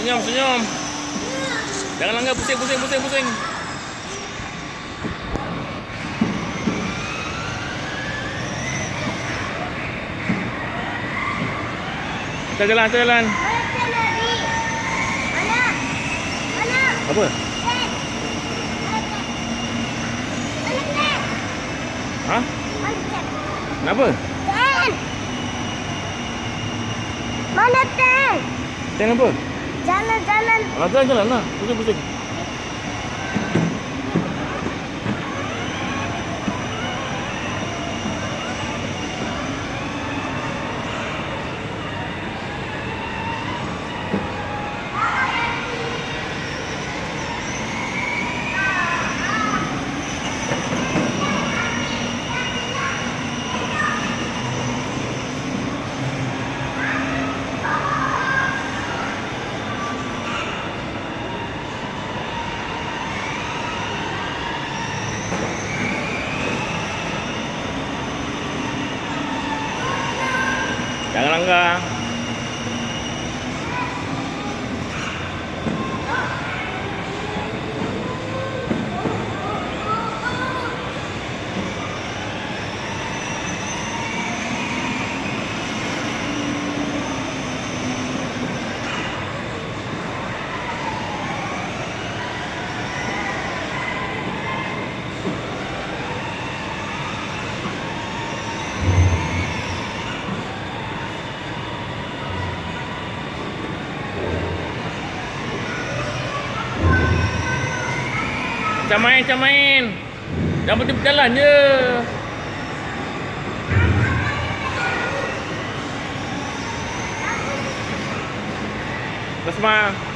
senyum, senyum. Jangan langgar, pusing, pusing, pusing, pusing. Kita jalan, kita jalan. Apa? Hah? Kenapa? Mana tank? Tank apa? Jalan, jalan. Jalan, jalan lah. Pusing, pusing. Jangan langgar. Macam main. Jangan berjalan je. Basma.